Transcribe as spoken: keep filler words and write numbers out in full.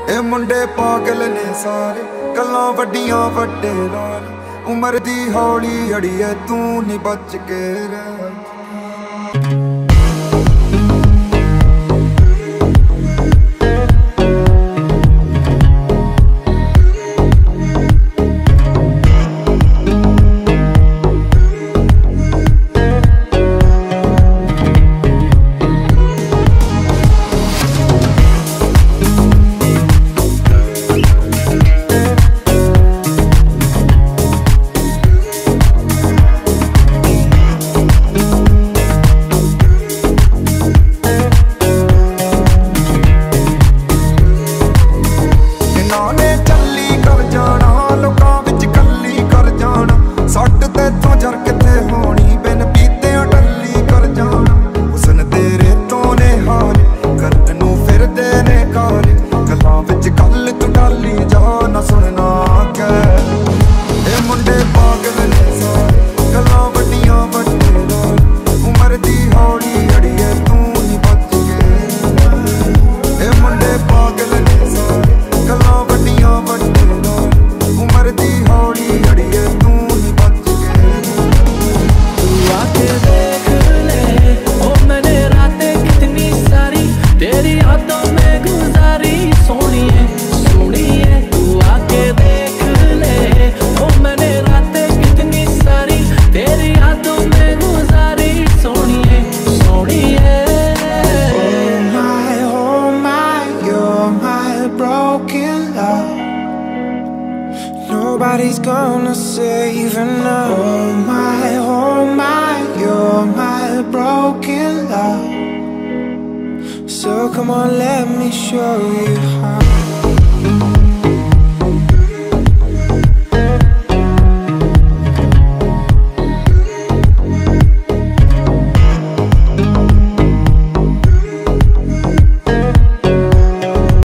ए मुंडे पागल ने सारे गल्लां वड्डियां वड्डे लाल उमर दी हौली अड़िए तू नी बच के रह। Nobody's gonna save her now. Oh my, oh my, you're my broken love. So come on, let me show you.